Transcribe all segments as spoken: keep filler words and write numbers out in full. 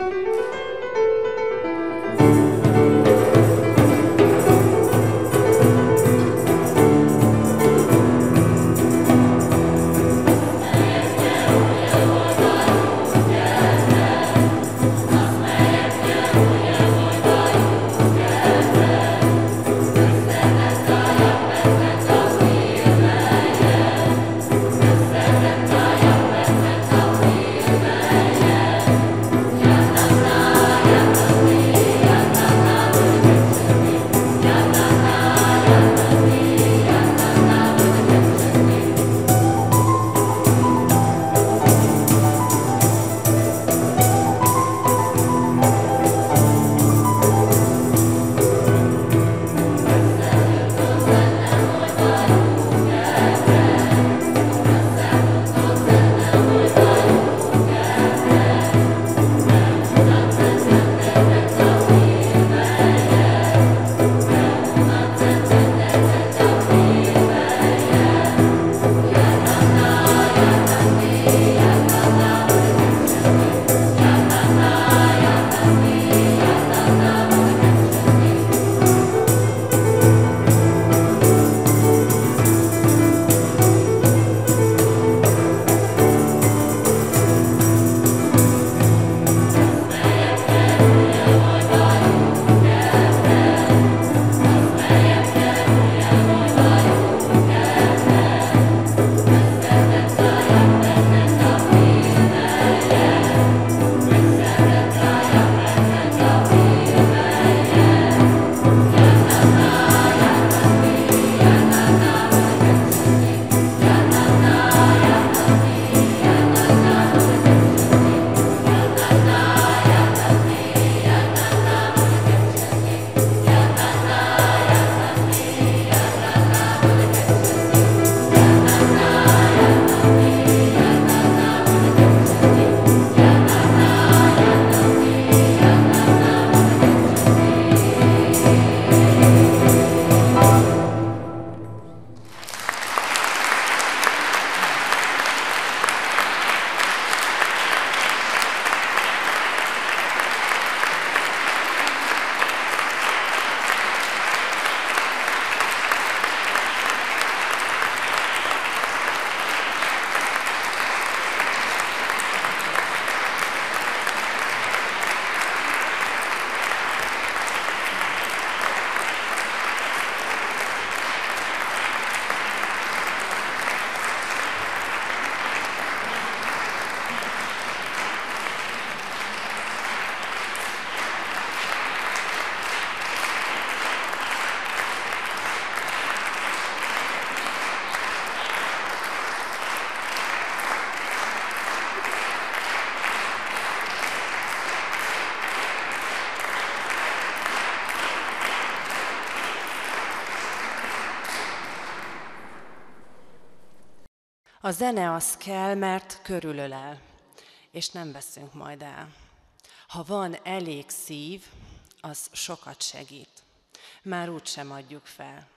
A zene az kell, mert körülölel, és nem veszünk majd el. Ha van elég szív, az sokat segít. Már úgysem adjuk fel.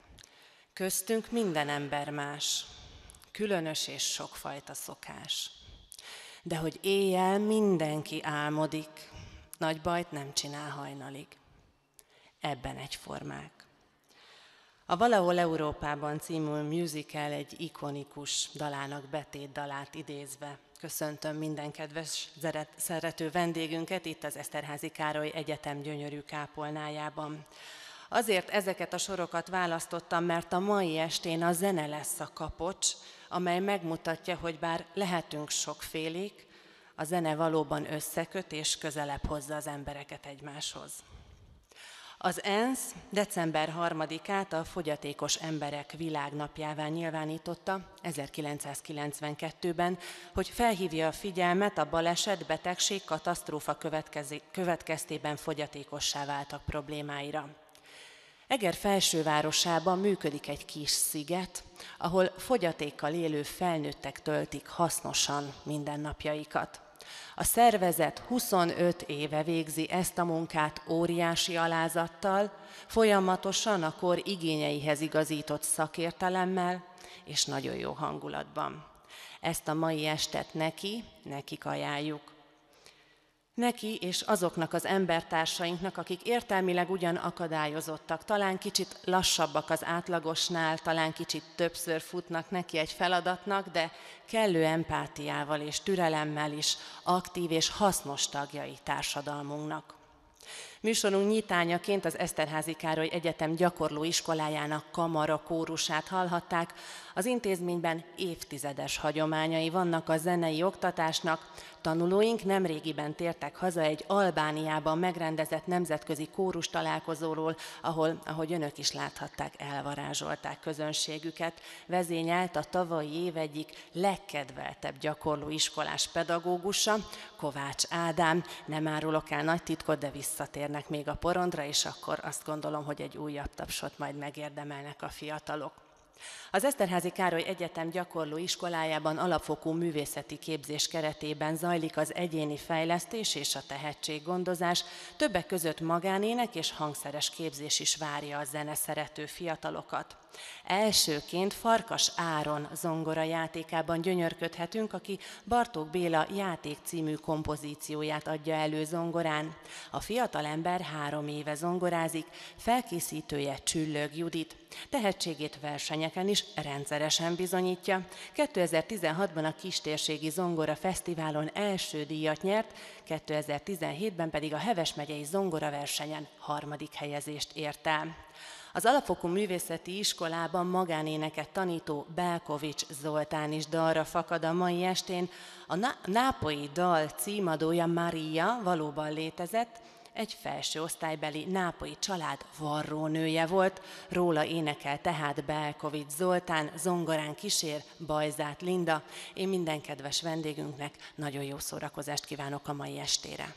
Köztünk minden ember más, különös és sokfajta szokás. De hogy éjjel mindenki álmodik, nagy bajt nem csinál hajnalig. Ebben egyformák. A Valahol Európában című musical egy ikonikus dalának betétdalát idézve köszöntöm minden kedves szerető vendégünket itt az Eszterházy Károly Egyetem gyönyörű kápolnájában. Azért ezeket a sorokat választottam, mert a mai estén a zene lesz a kapocs, amely megmutatja, hogy bár lehetünk sokfélék, a zene valóban összeköt és közelebb hozza az embereket egymáshoz. Az ENSZ december harmadikát a fogyatékos emberek világnapjává nyilvánította ezerkilencszázkilencvenkettőben, hogy felhívja a figyelmet a baleset, betegség, katasztrófa következtében fogyatékossá váltak problémáira. Eger felsővárosában működik egy kis sziget, ahol fogyatékkal élő felnőttek töltik hasznosan mindennapjaikat. A szervezet huszonöt éve végzi ezt a munkát óriási alázattal, folyamatosan a kor igényeihez igazított szakértelemmel és nagyon jó hangulatban. Ezt a mai estet neki, nekik ajánljuk. Neki és azoknak az embertársainknak, akik értelmileg ugyan akadályozottak, talán kicsit lassabbak az átlagosnál, talán kicsit többször futnak neki egy feladatnak, de kellő empátiával és türelemmel is aktív és hasznos tagjai társadalmunknak. Műsorunk nyitányaként az Eszterházy Károly Egyetem gyakorló iskolájának kamara kórusát hallhatták. Az intézményben évtizedes hagyományai vannak a zenei oktatásnak. Tanulóink nemrégiben tértek haza egy Albániában megrendezett nemzetközi kórus találkozóról, ahol, ahogy önök is láthatták, elvarázsolták közönségüket. Vezényelt a tavalyi év egyik legkedveltebb gyakorló iskolás pedagógusa, Kovács Ádám. Nem árulok el nagy titkot, de visszatérnek még a porondra, és akkor azt gondolom, hogy egy újabb tapsot majd megérdemelnek a fiatalok. Az Eszterházy Károly Egyetem gyakorló iskolájában alapfokú művészeti képzés keretében zajlik az egyéni fejlesztés és a tehetséggondozás, többek között magánének és hangszeres képzés is várja a zeneszerető fiatalokat. Elsőként Farkas Áron zongora játékában gyönyörködhetünk, aki Bartók Béla Játék című kompozícióját adja elő zongorán. A fiatalember három éve zongorázik, felkészítője Csüllög Judit. Tehetségét versenyeken is rendszeresen bizonyítja. kétezer-tizenhatban a Kistérségi Zongora Fesztiválon első díjat nyert, kétezer-tizenhétben pedig a Heves megyei zongoraversenyen harmadik helyezést ért el. Az alapfokú művészeti iskolában magánéneket tanító Belkovics Zoltán is dalra fakad a mai estén. A nápolyi dal címadója Maria valóban létezett, egy felső osztálybeli nápolyi család varrónője volt, róla énekel tehát Belkovics Zoltán, zongorán kísér Bajzát Linda. Én minden kedves vendégünknek nagyon jó szórakozást kívánok a mai estére.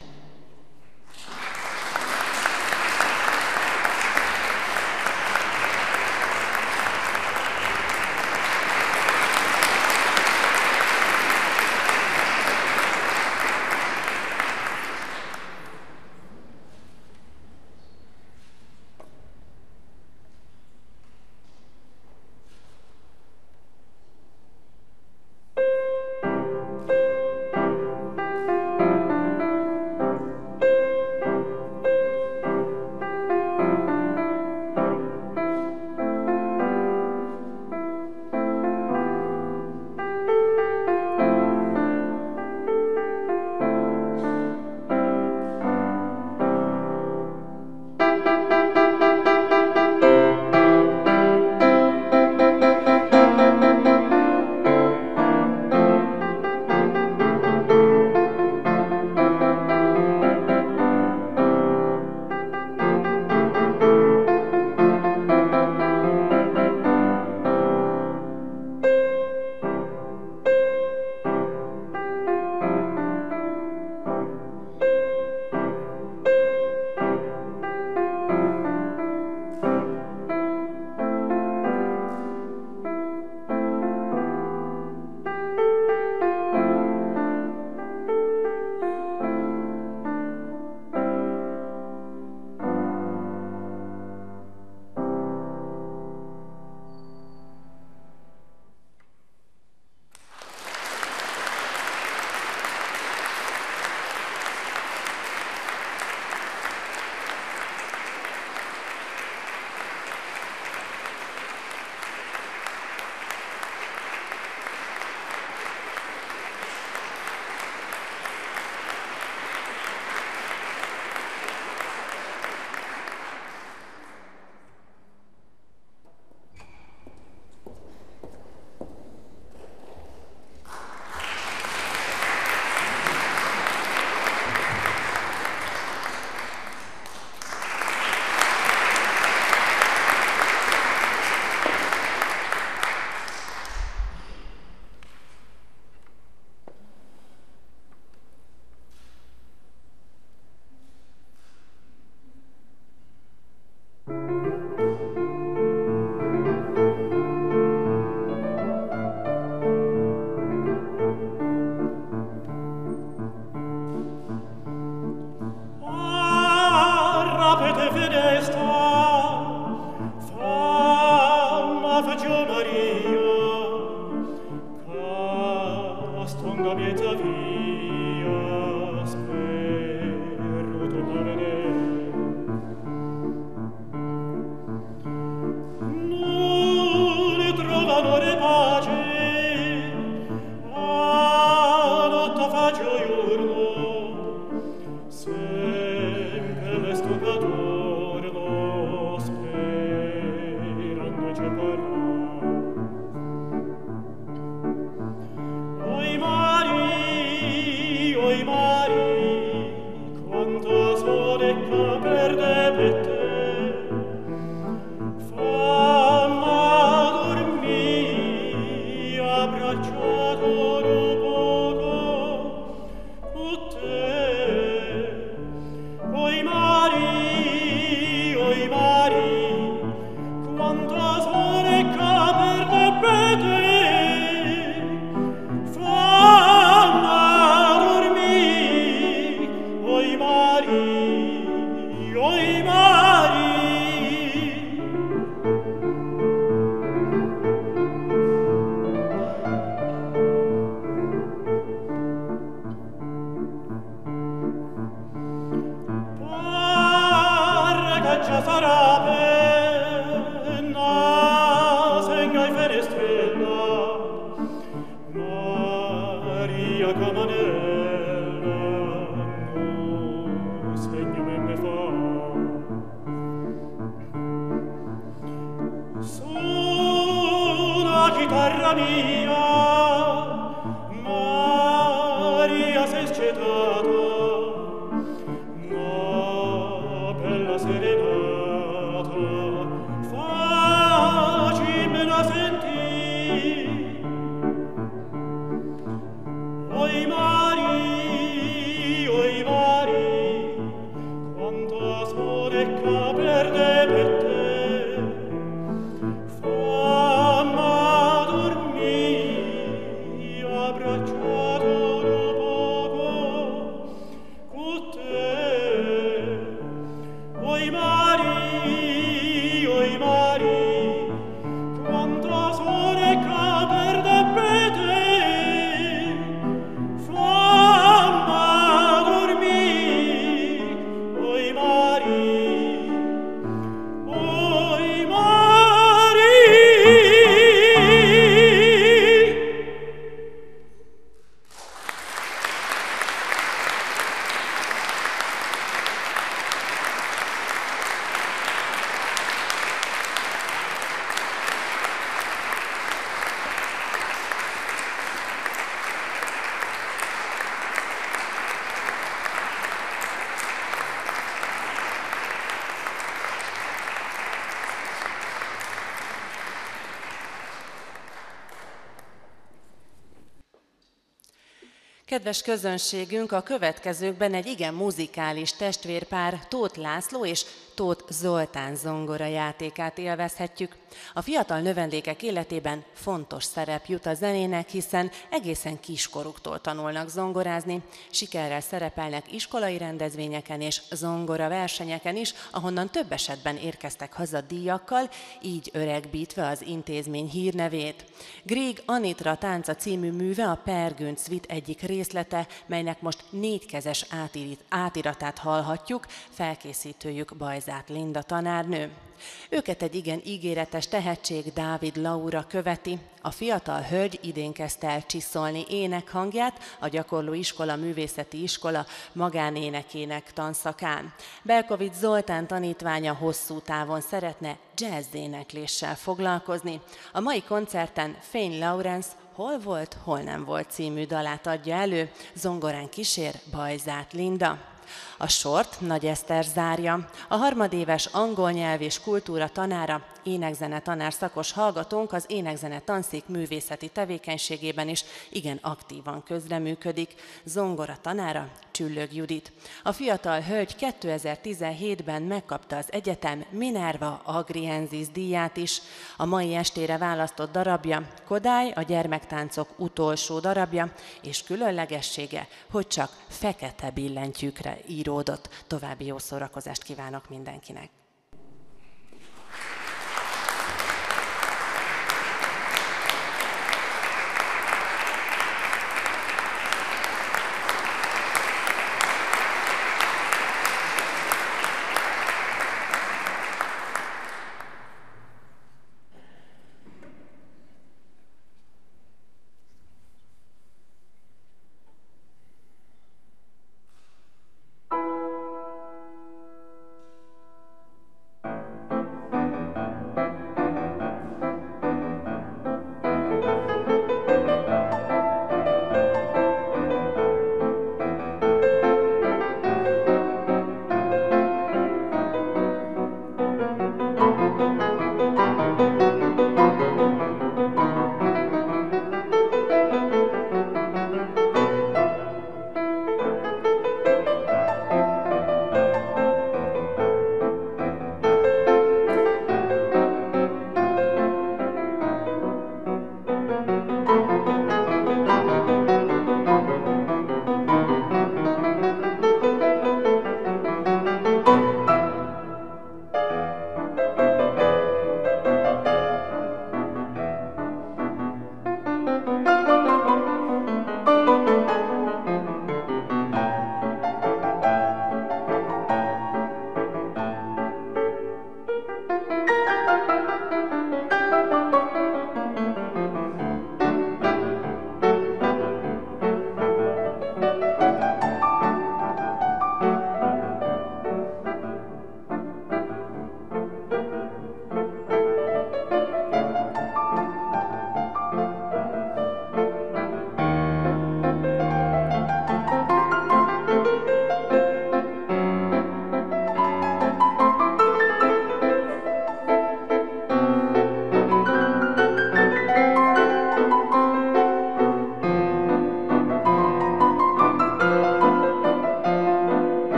Kedves közönségünk, a következőkben egy igen muzikális testvérpár, Tóth László és Tóth Zoltán zongora játékát élvezhetjük. A fiatal növendékek életében fontos szerep jut a zenének, hiszen egészen kiskoruktól tanulnak zongorázni, sikerrel szerepelnek iskolai rendezvényeken és zongora versenyeken is, ahonnan több esetben érkeztek haza díjakkal, így öregbítve az intézmény hírnevét. Grieg Anitra tánca című műve a Peer Gynt Suite egyik részlete, melynek most négykezes átiratát hallhatjuk, felkészítőjük Bajzát Linda tanárnő. Őket egy igen ígéretes tehetség, Dávid Laura követi. A fiatal hölgy idén kezdte el csiszolni énekhangját a Gyakorló Iskola Művészeti Iskola magánénekének tanszakán. Belkovics Zoltán tanítványa hosszú távon szeretne jazz-énekléssel foglalkozni. A mai koncerten Fény Lawrence Hol volt, hol nem volt című dalát adja elő, zongorán kísér Bajzát Linda. A sort Nagy Eszter zárja. A harmadéves angol nyelv és kultúra tanára, énekzene tanár szakos hallgatónk az énekzene tanszék művészeti tevékenységében is igen aktívan közreműködik. Zongora tanára Csüllög Judit. A fiatal hölgy kétezer-tizenhétben megkapta az egyetem Minerva Agriensis díját is. A mai estére választott darabja Kodály, a gyermektáncok utolsó darabja, és különlegessége, hogy csak fekete billentyűkre íródott. További jó szórakozást kívánok mindenkinek!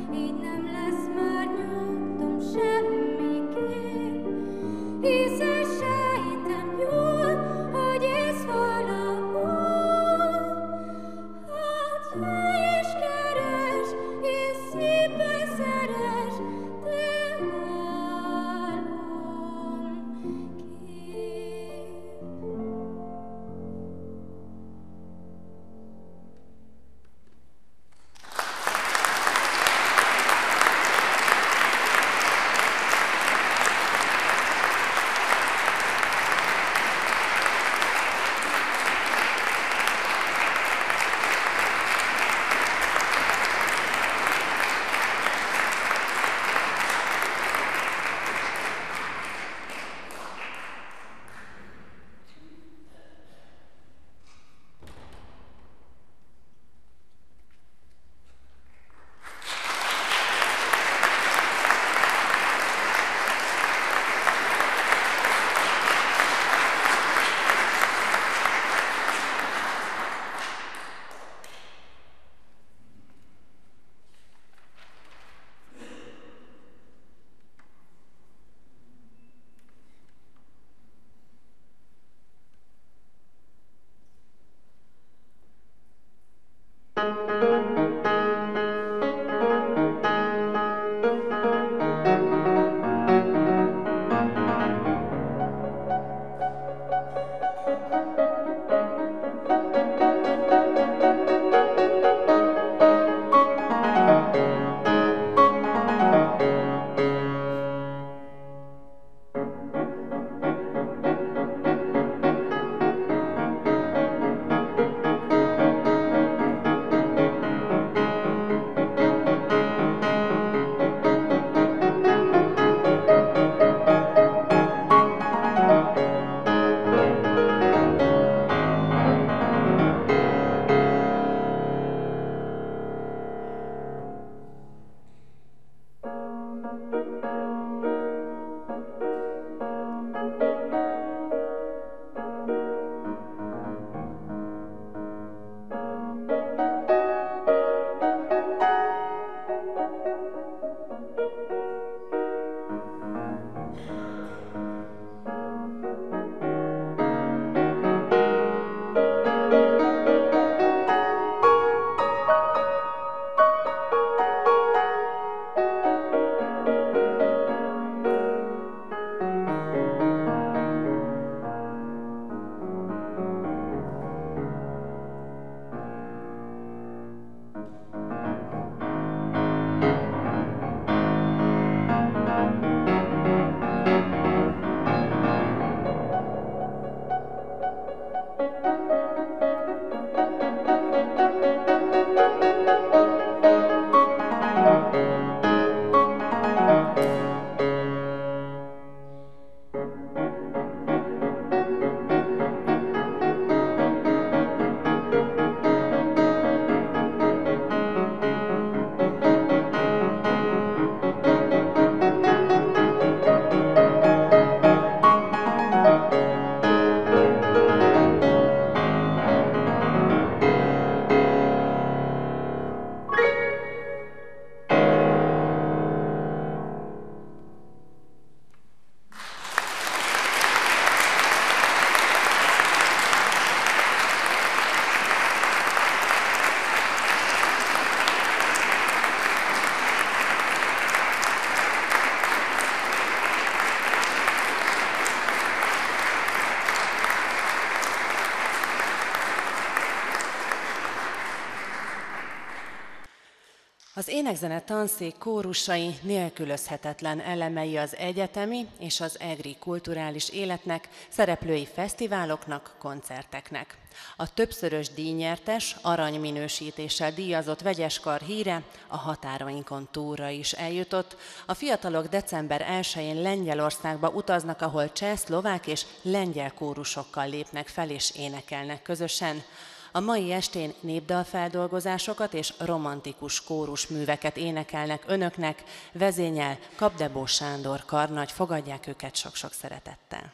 Az énekzene tanszék kórusai nélkülözhetetlen elemei az egyetemi és az egri kulturális életnek, szereplői fesztiváloknak, koncerteknek. A többszörös díjnyertes, aranyminősítéssel díjazott Vegyeskar híre a határainkon túlra is eljutott. A fiatalok december elsején Lengyelországba utaznak, ahol cseh, szlovák és lengyel kórusokkal lépnek fel és énekelnek közösen. A mai estén népdalfeldolgozásokat és romantikus kórusműveket énekelnek önöknek, vezényel Kapdebó Sándor karnagy, fogadják őket sok-sok szeretettel.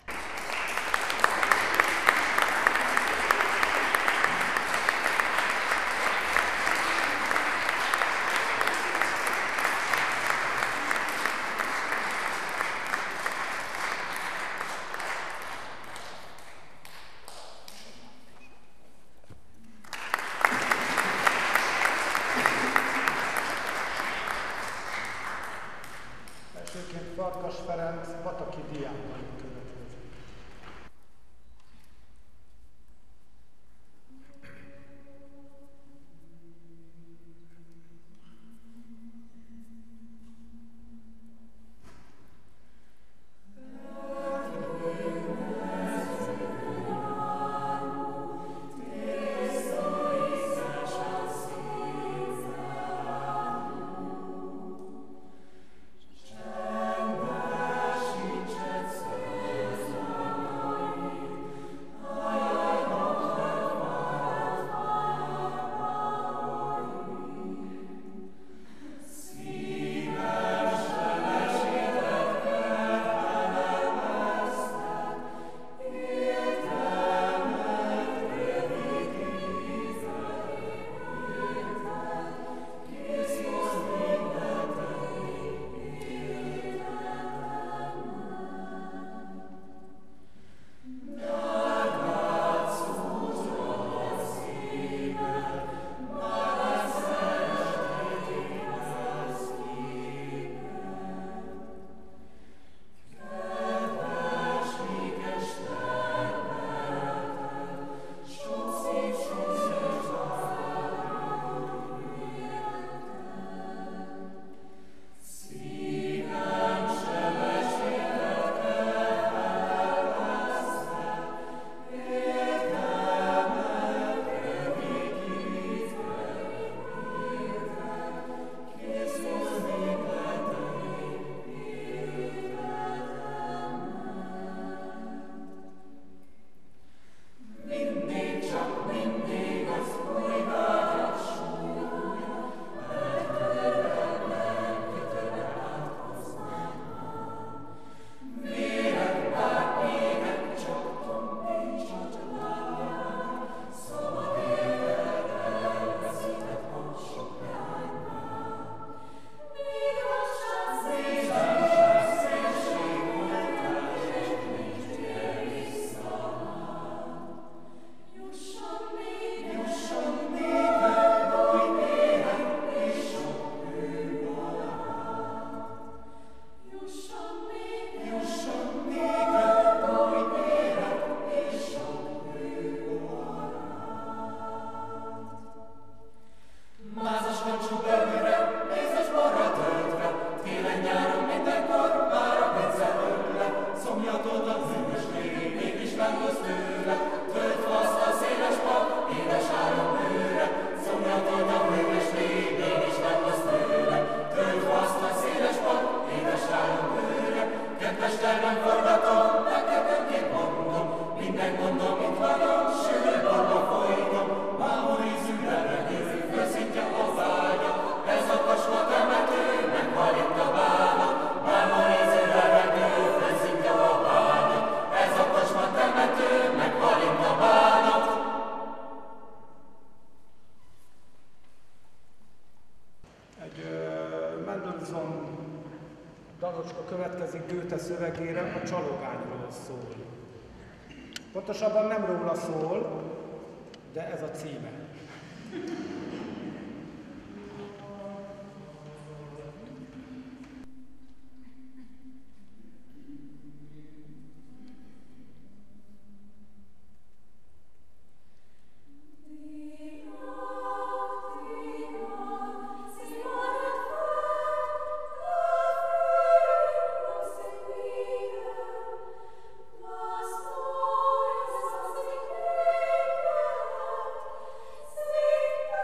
Farkas Ferenc Pataki diákban következik. dalocska következik Goethe szövegére, a csalogányról szól. Pontosabban nem róla szól, de ez a címe. Thank you.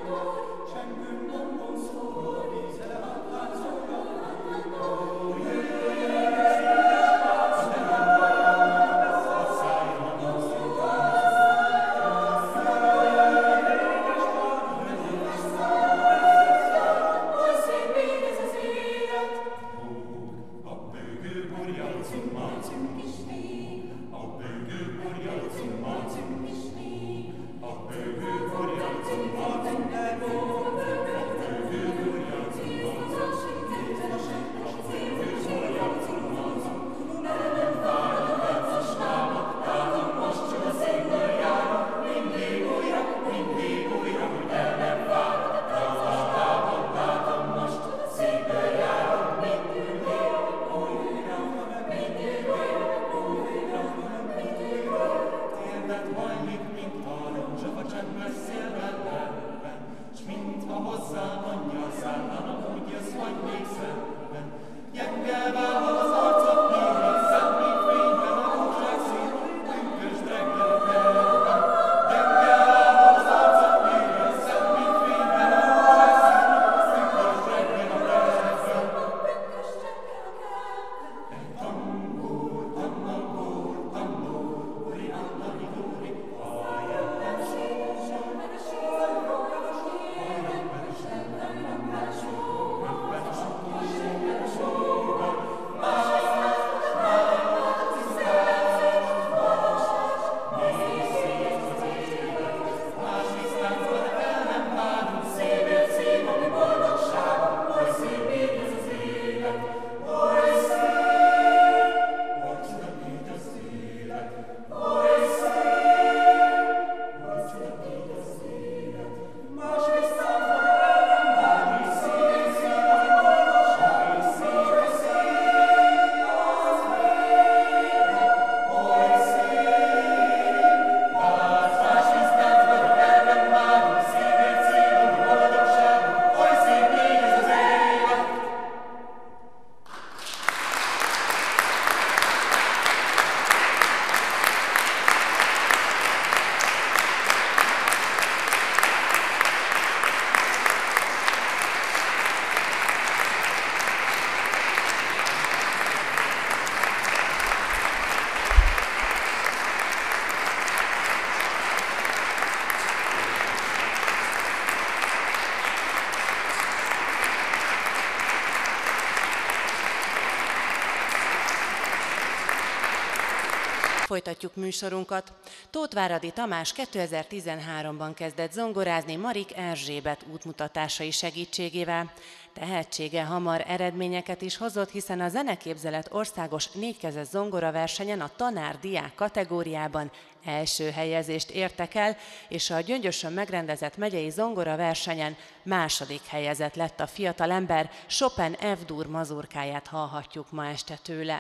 Folytatjuk műsorunkat. Tóth-Váradi Tamás kétezer-tizenháromban kezdett zongorázni Marik Erzsébet útmutatásai segítségével. Tehetsége hamar eredményeket is hozott, hiszen a zeneképzelet országos négykezes zongoraversenyen a tanár-diák kategóriában első helyezést értek el, és a Gyöngyösön megrendezett megyei zongoraversenyen második helyezett lett a fiatalember. Chopin F-dur mazurkáját hallhatjuk ma este tőle.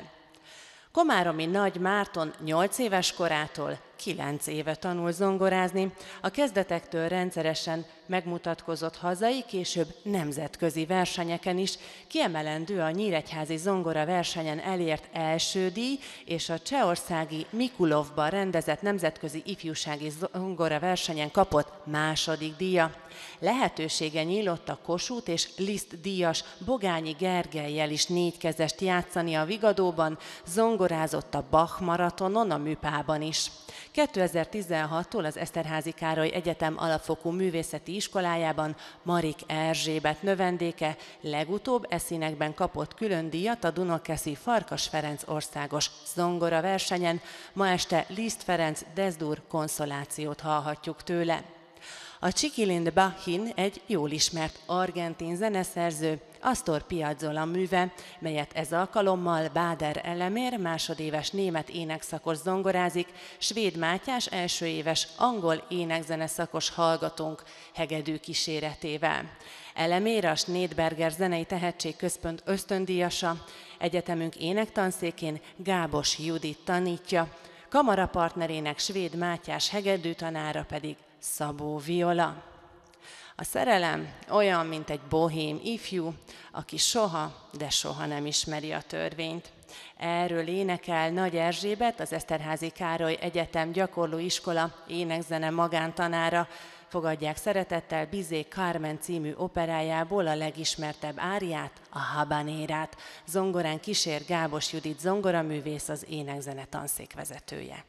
Komáromi Nagy Márton nyolc éves korától kilenc éve tanul zongorázni. A kezdetektől rendszeresen megmutatkozott hazai, később nemzetközi versenyeken is. Kiemelendő a nyíregyházi zongora versenyen elért első díj, és a csehországi Mikulovban rendezett nemzetközi ifjúsági zongora versenyen kapott második díja. Lehetősége nyílott a Kossuth és Liszt díjas Bogányi Gergellyel is négykezest játszani a Vigadóban, zongorázott a Bach maratonon, a Műpában is. kétezer-tizenhattól az Eszterházy Károly Egyetem alapfokú művészeti iskolájában Marik Erzsébet növendéke, legutóbb e színekben kapott külön díjat a Dunakeszi Farkas Ferenc országos zongora versenyen. Ma este Liszt Ferenc Desdur konszolációt hallhatjuk tőle. A Chiquilín Bachin egy jól ismert argentin zeneszerző, Astor Piazzolla műve, melyet ez alkalommal Báder Elemér másodéves német énekszakos zongorázik, Svéd Mátyás elsőéves angol énekzeneszakos hallgatónk hegedű kíséretével. Elemér a Snédberger Zenei Tehetségközpont ösztöndíjasa, egyetemünk énektanszékén Gábos Judit tanítja, kamarapartnerének Svéd Mátyás hegedű tanára pedig Szabó Viola. A szerelem olyan, mint egy bohém ifjú, aki soha, de soha nem ismeri a törvényt. Erről énekel Nagy Erzsébet, az Eszterházy Károly Egyetem gyakorlóiskola énekzene magántanára. fogadják szeretettel Bizet Carmen című operájából a legismertebb áriát, a Habanérát. Zongorán kísér Gábos Judit zongoraművész, az énekzene tanszékvezetője.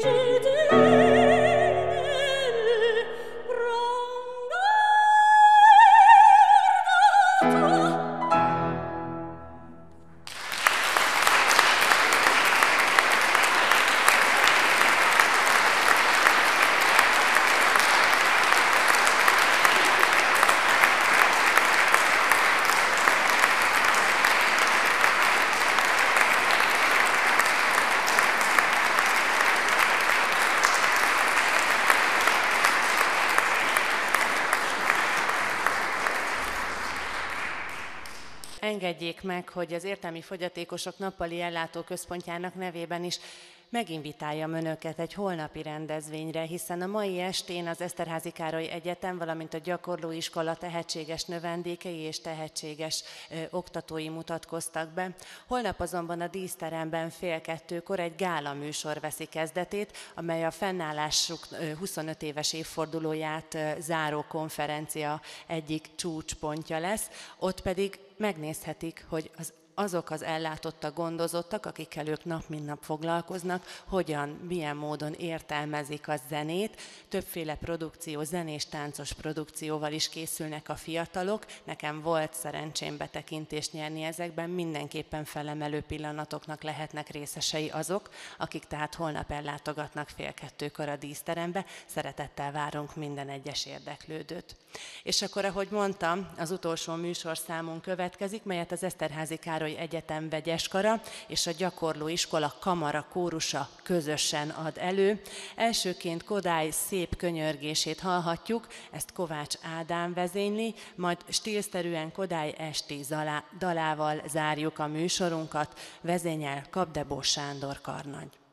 Engedjék meg, hogy az Értelmi Fogyatékosok Nappali Ellátó Központjának nevében is meginvitáljam önöket egy holnapi rendezvényre, hiszen a mai estén az Eszterházy Károly Egyetem, valamint a gyakorlóiskola tehetséges növendékei és tehetséges ö, oktatói mutatkoztak be. Holnap azonban a díszteremben fél kettőkor egy gála műsor veszi kezdetét, amely a fennállásuk ö, huszonöt éves évfordulóját ö, záró konferencia egyik csúcspontja lesz. Ott pedig megnézhetik, hogy az azok az ellátottak, gondozottak, akikkel ők nap mint nap foglalkoznak, hogyan, milyen módon értelmezik a zenét. Többféle produkció, zenés, táncos produkcióval is készülnek a fiatalok. Nekem volt szerencsém betekintést nyerni ezekben, mindenképpen felemelő pillanatoknak lehetnek részesei azok, akik tehát holnap ellátogatnak fél kettőkor a díszterembe. Szeretettel várunk minden egyes érdeklődőt. És akkor, ahogy mondtam, az utolsó műsorszámunk következik, melyet az Eszterházy Károly Egyetem Vegyeskara és a Gyakorlóiskola Kamara Kórusa közösen ad elő. Elsőként Kodály szép könyörgését hallhatjuk, ezt Kovács Ádám vezényli, majd stílszerűen Kodály esti dalával zárjuk a műsorunkat, vezényel Kapdebó Sándor karnagy.